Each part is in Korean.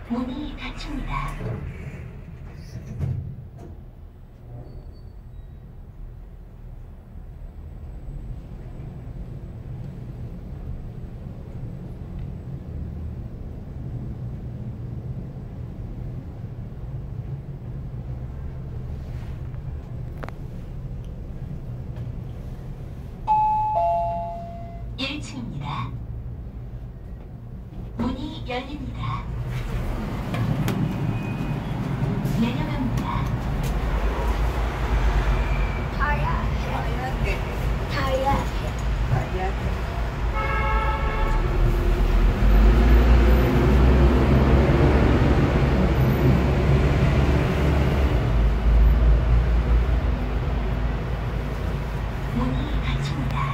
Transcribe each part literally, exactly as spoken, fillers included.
문이 닫힙니다. 일 층입니다. 문이 열립니다. 내려갑니다. 타야 해. 타야 돼. 타야 해. 타야 돼. 문이 닫힙니다.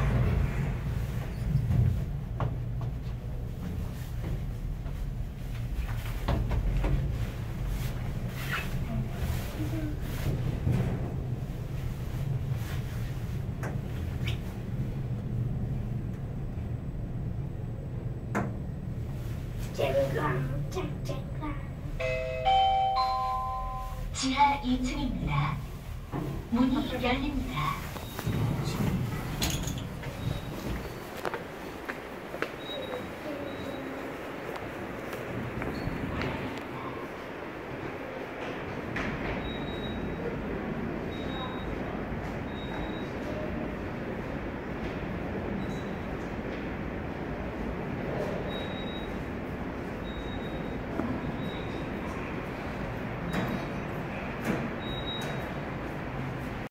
쨍랑 쨍쨍랑. 지하 이 층입니다. 문이 열립니다. 지금